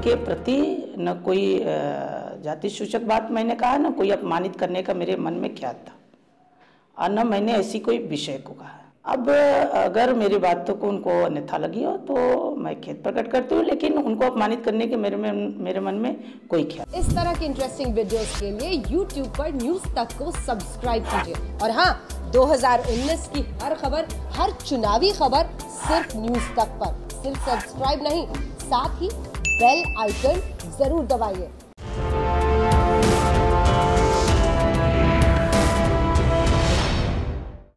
के प्रति न कोई जाति सूचक बात मैंने कहा, न कोई अपमानित करने का मेरे मन में ख्याल था, और न मैंने ऐसी कोई विषय को कहा। अब अगर मेरी बातों को उनको अन्यथा लगी हो तो मैं खेद प्रकट करती हूँ, लेकिन उनको अपमानित करने के मेरे मन में कोई ख्याल। इस तरह की इंटरेस्टिंग वीडियोस के लिए YouTube पर न्यूज तक को सब्सक्राइब कीजिए। और हाँ, 2019 की हर खबर, हर चुनावी खबर सिर्फ न्यूज तक पर। सिर्फ सब्सक्राइब नहीं, साथ ही बेल आइकन जरूर दबाइए।